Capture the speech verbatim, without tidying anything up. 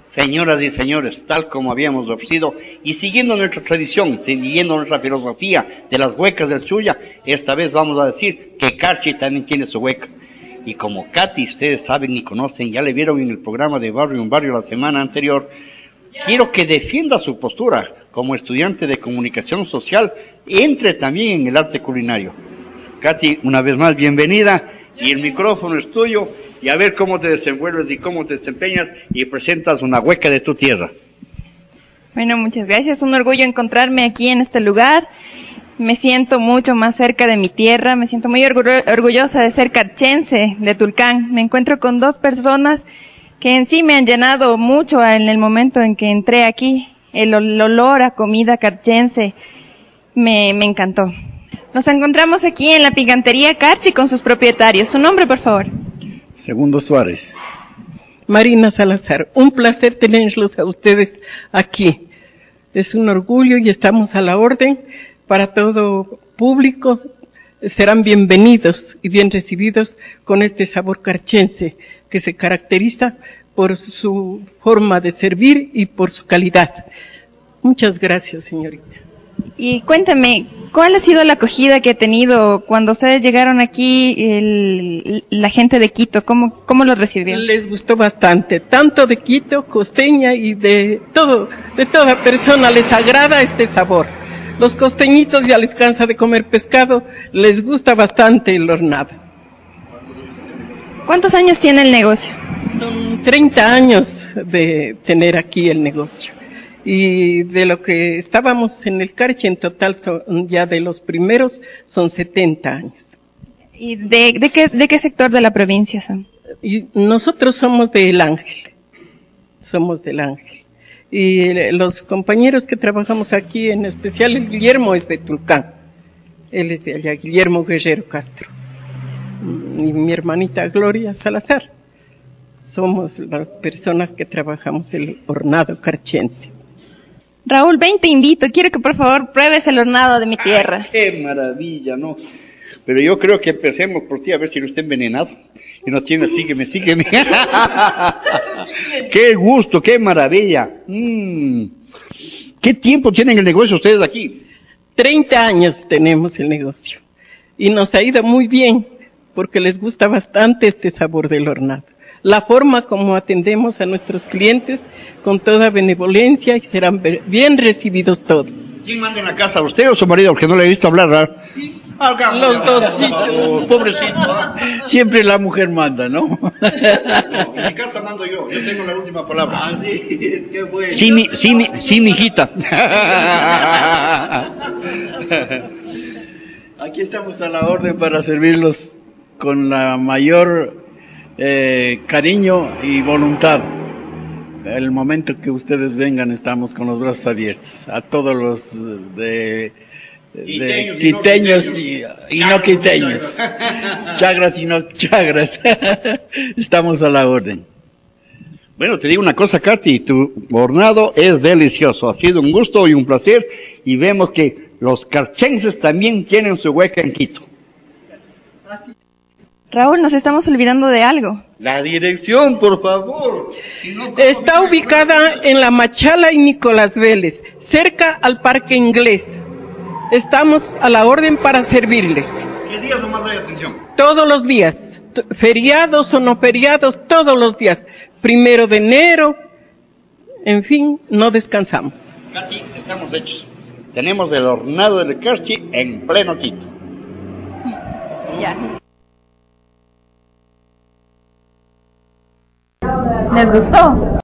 Señoras y señores, tal como habíamos ofrecido y siguiendo nuestra tradición, siguiendo nuestra filosofía de las huecas del Chuya, esta vez vamos a decir que Carchi también tiene su hueca. Y como Katy, ustedes saben y conocen, ya le vieron en el programa de Barrio en Barrio la semana anterior, quiero que defienda su postura como estudiante de comunicación social, entre también en el arte culinario. Katy, una vez más, bienvenida, y el micrófono es tuyo, y a ver cómo te desenvuelves y cómo te desempeñas y presentas una hueca de tu tierra. Bueno, muchas gracias, un orgullo encontrarme aquí en este lugar. Me siento mucho más cerca de mi tierra, me siento muy orgullosa de ser carchense de Tulcán. Me encuentro con dos personas que en sí me han llenado mucho en el momento en que entré aquí. El, el olor a comida carchense me, me encantó. Nos encontramos aquí en la picantería Carchi con sus propietarios. ¿Su nombre, por favor? Segundo Suárez. Marina Salazar. Un placer tenerlos a ustedes aquí. Es un orgullo y estamos a la orden para todo público. Serán bienvenidos y bien recibidos con este sabor carchense que se caracteriza por su forma de servir y por su calidad. Muchas gracias, señorita. Y cuéntame, ¿cuál ha sido la acogida que ha tenido cuando ustedes llegaron aquí, el, la gente de Quito? ¿Cómo, cómo los recibieron? Les gustó bastante, tanto de Quito, costeña y de todo, de toda persona les agrada este sabor. Los costeñitos ya les cansa de comer pescado, les gusta bastante el hornado. ¿Cuántos años tiene el negocio? Son treinta años de tener aquí el negocio. Y de lo que estábamos en el Carchi, en total son, ya de los primeros, son setenta años. ¿Y de, de qué, de qué sector de la provincia son? Y nosotros somos del Ángel. Somos del Ángel. Y los compañeros que trabajamos aquí, en especial el Guillermo es de Tulcán. Él es de allá, Guillermo Guerrero Castro. Y mi hermanita Gloria Salazar. Somos las personas que trabajamos el hornado carchense. Raúl, ven, te invito. Quiero que por favor pruebes el hornado de mi tierra. Ay, ¡qué maravilla, no! Pero yo creo que empecemos por ti a ver si no está envenenado. Y no tiene, sígueme, sígueme. ¡Qué gusto, qué maravilla! Mm. ¿Qué tiempo tienen el negocio ustedes aquí? Treinta años tenemos el negocio. Y nos ha ido muy bien, porque les gusta bastante este sabor del hornado. La forma como atendemos a nuestros clientes con toda benevolencia y serán bien recibidos todos. ¿Quién manda en la casa, usted o su marido? Porque no le he visto hablar, ¿verdad? Sí. Los dos, sí. Oh, pobrecito. Siempre la mujer manda, ¿no? No, en mi casa mando yo, yo tengo la última palabra. Ah, sí, qué bueno. Sí, mi, sí, mi, sí, mi hijita. Aquí estamos a la orden para servirlos con la mayor eh, cariño y voluntad. El momento que ustedes vengan estamos con los brazos abiertos. A todos los de... de quiteños y, y no quiteños, chagras y no chagras, estamos a la orden. Bueno, te digo una cosa, Katy, tu hornado es delicioso, ha sido un gusto y un placer, y vemos que los carchenses también tienen su hueca en Quito. Raúl, nos estamos olvidando de algo. La dirección, por favor. Si no, está ubicada en La Machala y Nicolás Vélez, cerca al Parque Inglés. Estamos a la orden para servirles. ¿Qué días nomás hay atención? Todos los días, feriados o no feriados, todos los días. Primero de enero, en fin, no descansamos. Katy, estamos hechos. Tenemos el hornado del Carchi en pleno Quito. Ya. ¿Les gustó?